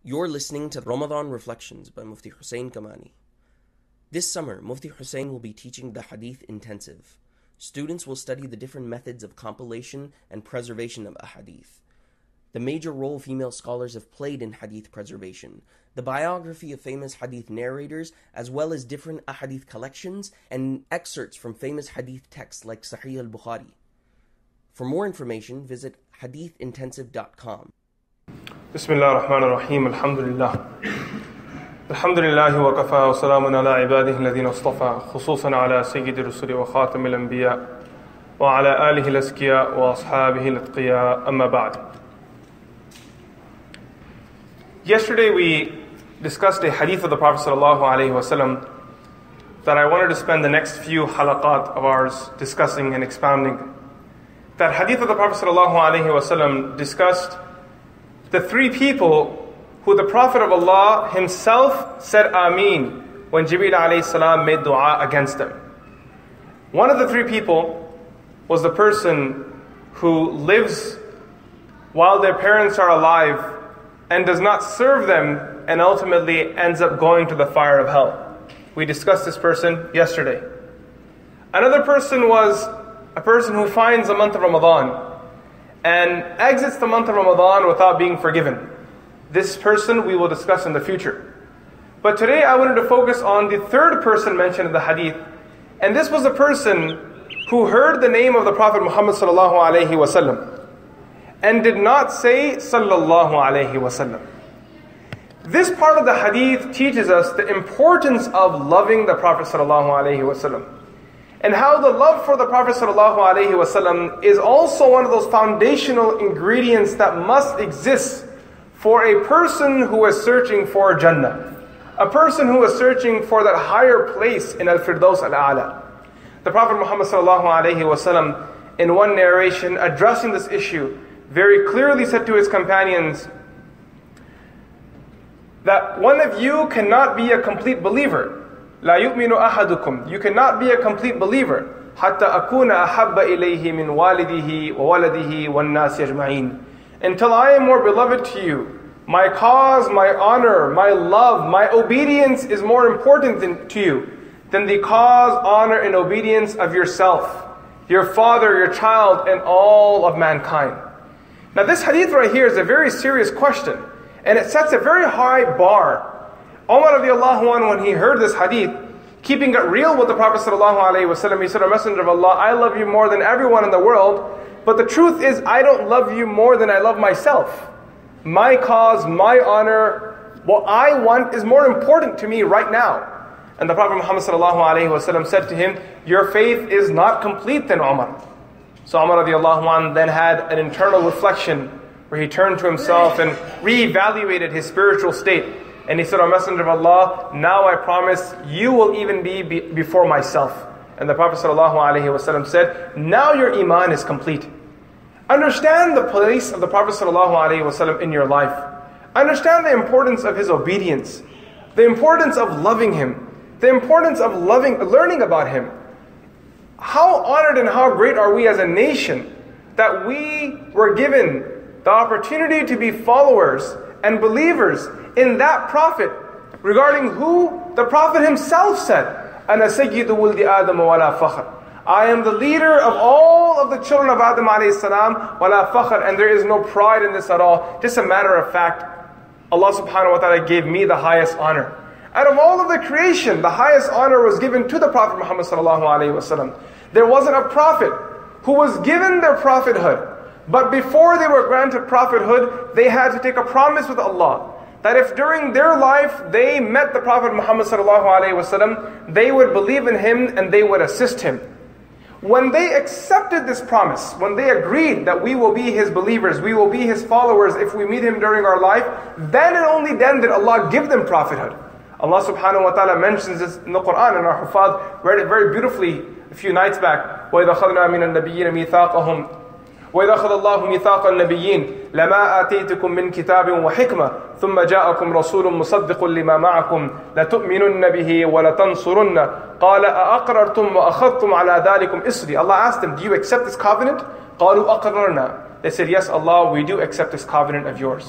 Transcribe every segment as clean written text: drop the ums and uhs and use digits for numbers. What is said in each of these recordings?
You're listening to Ramadan Reflections by Mufti Hussain Kamani. This summer, Mufti Hussain will be teaching the Hadith Intensive. Students will study the different methods of compilation and preservation of Ahadith, the major role female scholars have played in Hadith preservation, the biography of famous Hadith narrators, as well as different Ahadith collections and excerpts from famous Hadith texts like Sahih al-Bukhari. For more information, visit hadithintensive.com. بسم الله الرحمن الرحيم الحمد لله وكفى وسلام على عباده الذين اصطفى خصوصا على سيد الرسل وخاتم الأنبياء وعلى آله الأزكياء وأصحابه الأتقياء أما بعد. Yesterday we discussed a hadith of the Prophet ﷺ that I wanted to spend the next few halaqat of ours discussing and expounding. That hadith of the Prophet ﷺ discussed the three people who the Prophet of Allah himself said Ameen when Jibreel alayhi salam made dua against them. One of the three people was the person who lives while their parents are alive and does not serve them and ultimately ends up going to the fire of hell. We discussed this person yesterday. Another person was a person who finds the month of Ramadan and exits the month of Ramadan without being forgiven. This person we will discuss in the future. But today I wanted to focus on the third person mentioned in the hadith. And this was a person who heard the name of the Prophet Muhammad sallallahu alaihi wasallam and did not say sallallahu alaihi wasallam. This part of the hadith teaches us the importance of loving the Prophet sallallahu alaihi wasallam, and how the love for the Prophet ﷺ is also one of those foundational ingredients that must exist for a person who is searching for Jannah, a person who is searching for that higher place in Al-Firdaus Al-A'la. The Prophet Muhammad ﷺ, in one narration addressing this issue, very clearly said to his companions that one of you cannot be a complete believer. لا يؤمن أحدكم. You cannot be a complete believer حتى أكون أحب إليه من والده وولده والناس يجمعين. Until I am more beloved to you. My cause, my honor, my love, my obedience is more important to you than the cause, honor, and obedience of yourself, your father, your child, and all of mankind. Now this hadith right here is a very serious question, and it sets a very high bar. Umar radiallahu anhu, when he heard this hadith, keeping it real with the Prophet ﷺ, he said, "O Messenger of Allah, I love you more than everyone in the world, but the truth is I don't love you more than I love myself. My cause, my honor, what I want is more important to me right now." And the Prophet Muhammad ﷺ said to him, "Your faith is not complete then, Umar." So Umar radiallahu anhu then had an internal reflection where he turned to himself and reevaluated his spiritual state. And he said, "O Messenger of Allah, now I promise you will even be before myself." And the Prophet ﷺ said, "Now your iman is complete." Understand the place of the Prophet ﷺ in your life. Understand the importance of his obedience, the importance of loving him, the importance of learning about him. How honored and how great are we as a nation that we were given the opportunity to be followers and believers in that Prophet, regarding who the Prophet himself said, "Ana sayyidu wuldi Adam wala fakhr." I am the leader of all of the children of Adam alayhi salam, wala fakhr, and there is no pride in this at all. Just a matter of fact, Allah subhanahu wa ta'ala gave me the highest honor. Out of all of the creation, the highest honor was given to the Prophet Muhammad sallallahu alayhi wasallam. There wasn't a prophet who was given their prophethood, but before they were granted prophethood, they had to take a promise with Allah that if during their life they met the Prophet Muhammad ﷺ, they would believe in him and they would assist him. When they accepted this promise, when they agreed that we will be his believers, we will be his followers if we meet him during our life, then and only then did Allah give them prophethood. Allah subhanahu wa ta'ala mentions this in the Quran, and our Hufad read it very beautifully a few nights back. وَإِذَا خَذْنَا مِنَ النَّبِيِّينَ مِيثَاقَهُمْ وَإِذَا خَذَ اللَّهُ مِيثَاقَ النَّبِيِّينَ لَمَا آتَيْتُكُم مِّن كِتَابٍ وَحِكْمَةٍ ثُمَّ جَاءَكُمْ رَسُولٌ مُصَدِّقٌ لِّمَا مَعَكُمْ لَتُؤْمِنُنَّ بِهِ وَلَتَنصُرُنَّ قَالَ أَأَقْرَرْتُمْ وَأَخَذْتُمْ عَلَى ذَلِكُمْ إِصْرِي. Allah asked them, "Do you accept this covenant?" قَالُوا أَقْرَرْنَا. They said, "Yes, Allah, we do accept this covenant of yours."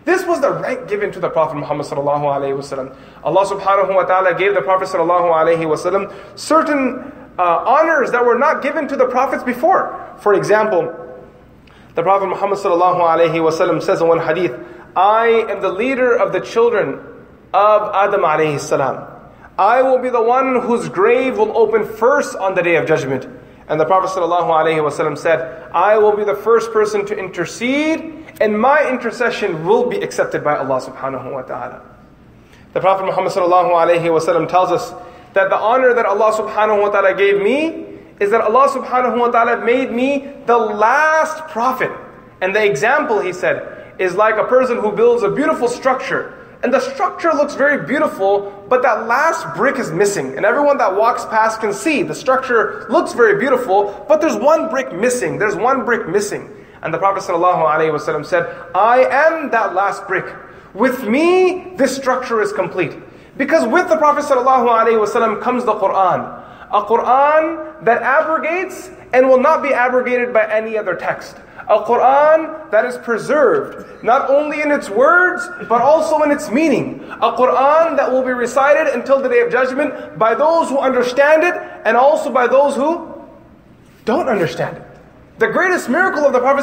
This was the rank given to the Prophet Muhammad sallallahu alaihi wasallam. Allah subhanahu wa ta'ala gave the Prophet sallallahu alaihi wasallam certain honors that were not given to the prophets before. For example, the Prophet Muhammad sallallahu alaihi wasallam says in one hadith, I am the leader of the children of Adam alayhi salam. I will be the one whose grave will open first on the Day of Judgment. And the Prophet ﷺ said, I will be the first person to intercede, and my intercession will be accepted by Allah subhanahu wa ta'ala. The Prophet Muhammad ﷺ tells us that the honor that Allah subhanahu wa ta'ala gave me is that Allah subhanahu wa ta'ala made me the last prophet. And the example, he said, is like a person who builds a beautiful structure. And the structure looks very beautiful, but that last brick is missing. And everyone that walks past can see the structure looks very beautiful, but there's one brick missing. There's one brick missing. And the Prophet ﷺ said, I am that last brick. With me, this structure is complete. Because with the Prophet ﷺ comes the Quran. A Quran that abrogates and will not be abrogated by any other text. A Quran that is preserved, not only in its words, but also in its meaning. A Quran that will be recited until the Day of Judgment by those who understand it, and also by those who don't understand it. The greatest miracle of the Prophet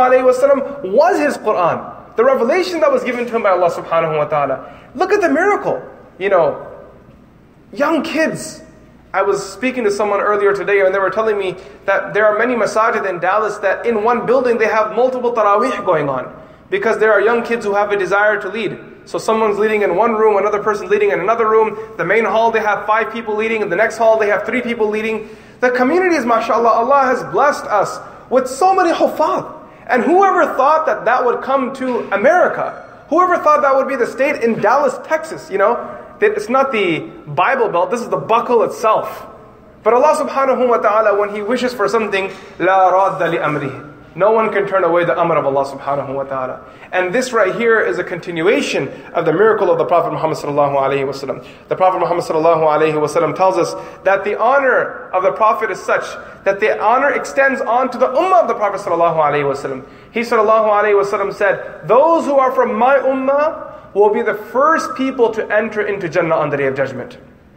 ﷺ was his Quran. The revelation that was given to him by Allah subhanahu wa ta'ala. Look at the miracle. Young kids. I was speaking to someone earlier today and they were telling me that there are many masajid in Dallas that in one building they have multiple tarawih going on. Because there are young kids who have a desire to lead. So someone's leading in one room, another person's leading in another room. The main hall they have 5 people leading, in the next hall they have 3 people leading. The communities, mashallah, Allah has blessed us with so many hufad. And whoever thought that that would come to America, whoever thought that would be the state in Dallas, Texas, it's not the Bible Belt, this is the buckle itself. But Allah subhanahu wa ta'ala, when He wishes for something, لَا رَادَّ لِأَمْرِهِ. No one can turn away the amr of Allah subhanahu wa ta'ala. And this right here is a continuation of the miracle of the Prophet Muhammad sallallahu alayhi wa sallam. The Prophet Muhammad sallallahu alayhi wa sallam tells us that the honor of the Prophet is such that the honor extends on to the ummah of the Prophet sallallahu alayhi wa sallam. He sallallahu alayhi wa sallam said, those who are from my ummah will be the first people to enter into Jannah on the Day of Judgment.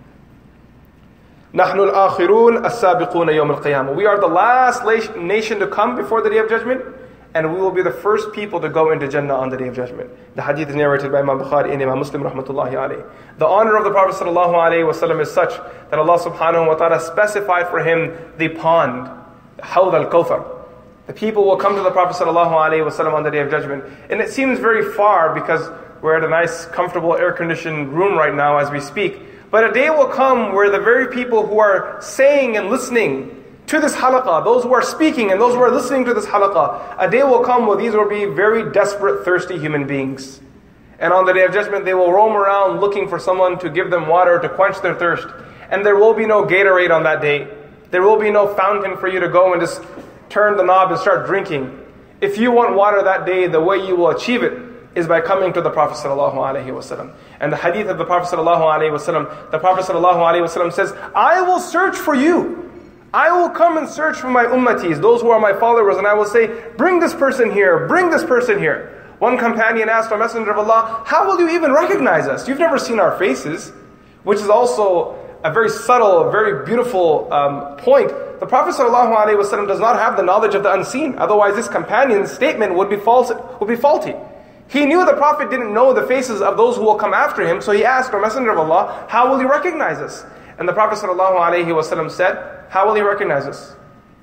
نَحْنُ الْآخِرُونَ السَّابِقُونَ يَوْمَ الْقِيَامَةِ. We are the last nation to come before the Day of Judgment, and we will be the first people to go into Jannah on the Day of Judgment. The hadith is narrated by Imam Bukhari and Imam Muslim rahmatullahi alayhi. The honor of the Prophet sallallahu alayhi wa sallam is such that Allah subhanahu wa ta'ala specified for him the pond, Hawd al-Kawthar. The people will come to the Prophet sallallahu alayhi wa sallam on the Day of Judgment. And it seems very far because we're at a nice, comfortable, air-conditioned room right now as we speak. But a day will come where the very people who are saying and listening to this halaqah, those who are speaking and those who are listening to this halaqah, a day will come where these will be very desperate, thirsty human beings. And on the Day of Judgment, they will roam around looking for someone to give them water to quench their thirst. And there will be no Gatorade on that day. There will be no fountain for you to go and just turn the knob and start drinking. If you want water that day, the way you will achieve it is by coming to the Prophet sallallahu alaihi wasallam. And the hadith of the Prophet sallallahu alaihi wasallam, the Prophet sallallahu alaihi wasallam says, I will search for you. I will come and search for my ummatis, those who are my followers, and I will say, bring this person here, bring this person here. One companion asked our Messenger of Allah, how will you even recognize us? You've never seen our faces, which is also a very subtle, very beautiful point. The Prophet ﷺ does not have the knowledge of the unseen. Otherwise, this companion's statement would be false, would be faulty. He knew the Prophet didn't know the faces of those who will come after him, so he asked our Messenger of Allah, how will he recognize us? And the Prophet ﷺ said, how will he recognize us?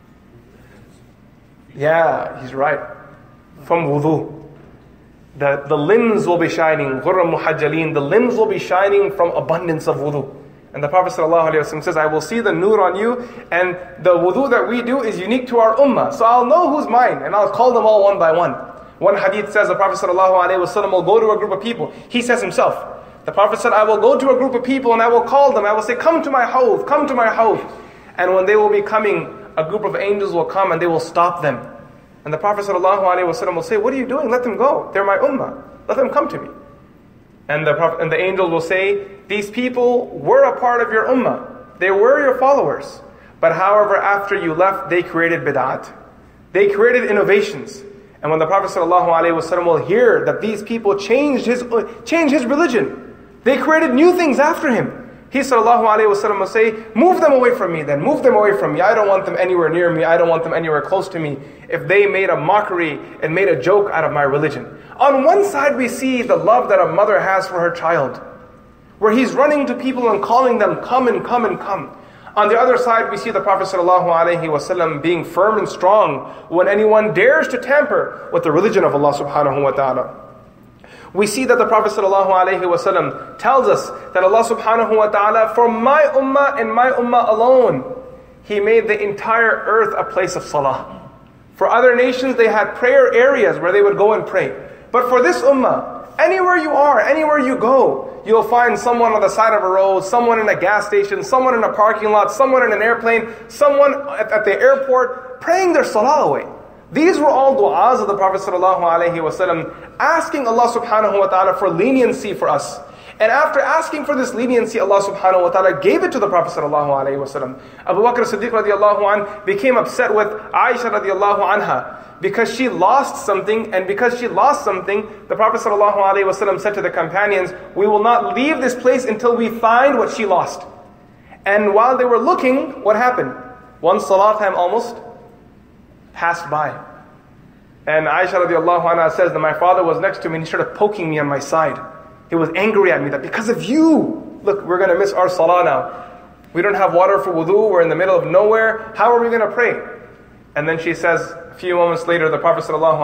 Yeah, he's right. From wudu. The limbs will be shining. Ghurram muhajjalin. The limbs will be shining from abundance of wudu. And the Prophet ﷺ says, I will see the nur on you, and the wudu that we do is unique to our ummah. So I'll know who's mine, and I'll call them all one by one. One hadith says the Prophet ﷺ will go to a group of people. He says himself, the Prophet said, I will go to a group of people and I will call them. I will say, come to my hawd, come to my hawd. And when they will be coming, a group of angels will come and they will stop them. And the Prophet ﷺ will say, what are you doing? Let them go. They're my ummah. Let them come to me. And the angels will say, these people were a part of your ummah. They were your followers. But however, after you left, they created bid'at. They created innovations. And when the Prophet ﷺ will hear that these people changed his religion, they created new things after him, he ﷺ will say, move them away from me then, move them away from me. I don't want them anywhere near me. I don't want them anywhere close to me. If they made a mockery and made a joke out of my religion. On one side we see the love that a mother has for her child, where he's running to people and calling them, come and come and come. On the other side we see the Prophet ﷺ being firm and strong when anyone dares to tamper with the religion of Allah subhanahu wa ta'ala. We see that the Prophet ﷺ tells us that Allah subhanahu wa ta'ala, for my ummah and my ummah alone, He made the entire earth a place of salah. For other nations they had prayer areas where they would go and pray. But for this ummah, anywhere you are, anywhere you go, you'll find someone on the side of a road, someone in a gas station, someone in a parking lot, someone in an airplane, someone at the airport praying their salah away. These were all du'as of the Prophet ﷺ, asking Allah subhanahu wa ta'ala for leniency for us. And after asking for this leniency, Allah subhanahu wa ta'ala gave it to the Prophet ﷺ. Abu Bakr Siddiq radiallahu anh became upset with Aisha radiallahu anha because she lost something, and because she lost something, the Prophet ﷺ said to the companions, we will not leave this place until we find what she lost. And while they were looking, what happened? One salah time almost passed by. And Aisha radiallahu anha says that my father was next to me and he started poking me on my side. He was angry at me that because of you, look, we're going to miss our salah now. We don't have water for wudu, we're in the middle of nowhere. How are we going to pray? And then she says, a few moments later, the Prophet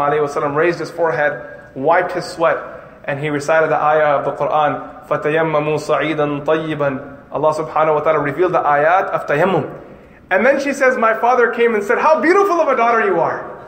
ﷺ raised his forehead, wiped his sweat, and he recited the ayah of the Quran, فَتَيَمَّمُوا صَعِيدًا طَيِّبًا. Allah subhanahu wa ta'ala revealed the ayat of tayammum. And then she says, my father came and said, how beautiful of a daughter you are.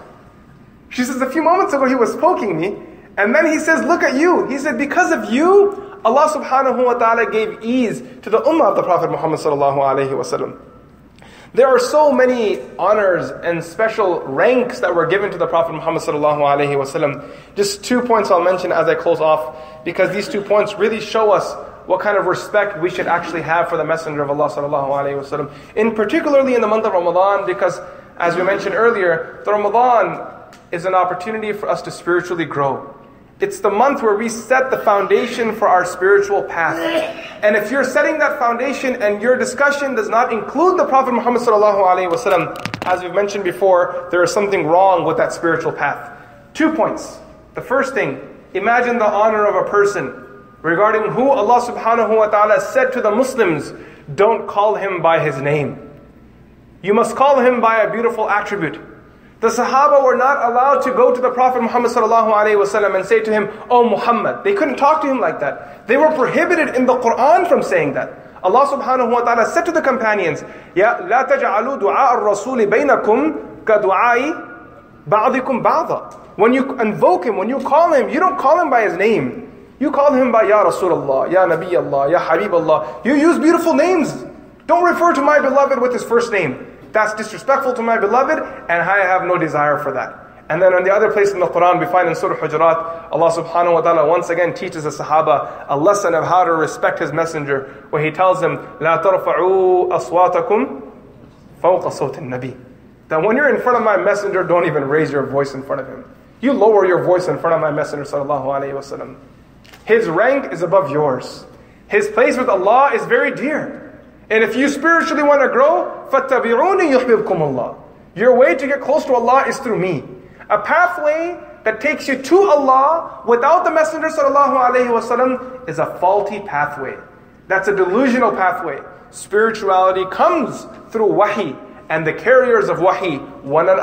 She says, a few moments ago he was poking me. And then he says, look at you. He said, because of you, Allah subhanahu wa ta'ala gave ease to the ummah of the Prophet Muhammad sallallahu alayhi wa sallam. There are so many honors and special ranks that were given to the Prophet Muhammad sallallahu alayhi wa sallam. Just 2 points I'll mention as I close off, because these 2 points really show us what kind of respect we should actually have for the Messenger of Allah sallallahu alayhi wa sallam. In particularly in the month of Ramadan, because as we mentioned earlier, the Ramadan is an opportunity for us to spiritually grow. It's the month where we set the foundation for our spiritual path. And if you're setting that foundation and your discussion does not include the Prophet Muhammad sallallahu alaihi wasallam, as we've mentioned before, there is something wrong with that spiritual path. 2 points. The first thing, imagine the honor of a person regarding who Allah subhanahu wa ta'ala said to the Muslims, don't call him by his name. You must call him by a beautiful attribute. The Sahaba were not allowed to go to the Prophet Muhammad sallallahu alaihi wasallam and say to him, "Oh Muhammad." They couldn't talk to him like that. They were prohibited in the Quran from saying that. Allah subhanahu wa ta'ala said to the companions, "Ya la taj'alu du'a ar-rasul bainakum ka du'ai ba'dikum ba'da." When you invoke him, when you call him, you don't call him by his name. You call him by Ya Rasulullah, Ya Nabi Allah, Ya Habib Allah. You use beautiful names. Don't refer to my beloved with his first name. That's disrespectful to my beloved, and I have no desire for that. And then on the other place in the Quran, we find in Surah Hujurat, Allah subhanahu wa ta'ala once again teaches the Sahaba a lesson of how to respect His Messenger, where He tells them, لا ترفعوا أصواتكم فوق صوت النبي. That when you're in front of my Messenger, don't even raise your voice in front of him. You lower your voice in front of my Messenger sallallahu alayhi wa sallam. His rank is above yours. His place with Allah is very dear. And if you spiritually want to grow, فَاتَّبِعُونِ يُحْبِبْكُمُ اللَّهِ. Your way to get close to Allah is through me. A pathway that takes you to Allah without the Messenger sallallahu alaihi wasallam is a faulty pathway. That's a delusional pathway. Spirituality comes through wahi, and the carriers of wahi were none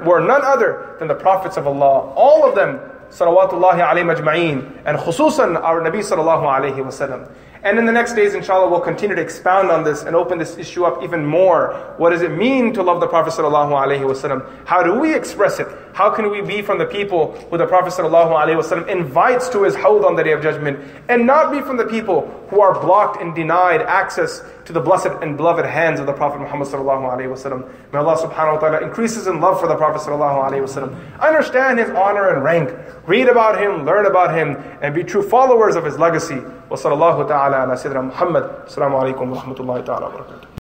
other than the prophets of Allah. All of them, salawatullahi alayhim ajma'een, and khususan our Nabi sallallahu alayhi wasallam. And in the next days, inshallah, we'll continue to expound on this and open this issue up even more. What does it mean to love the Prophet sallallahu alaihi wasallam? How do we express it? How can we be from the people who the Prophet sallallahu alaihi wasallam invites to his hawd on the Day of Judgment, and not be from the people who are blocked and denied access to the blessed and beloved hands of the Prophet Muhammad sallallahu alaihi wasallam? May Allah subhanahu wa ta'ala increase us in love for the Prophet sallallahu alaihi wasallam. Understand his honor and rank. Read about him, learn about him, and be true followers of his legacy. Wa sallallahu ta'ala ala Sayyidina Muhammad. Assalamu alaikum wa rahmatullahi ta'ala wa barakatuh.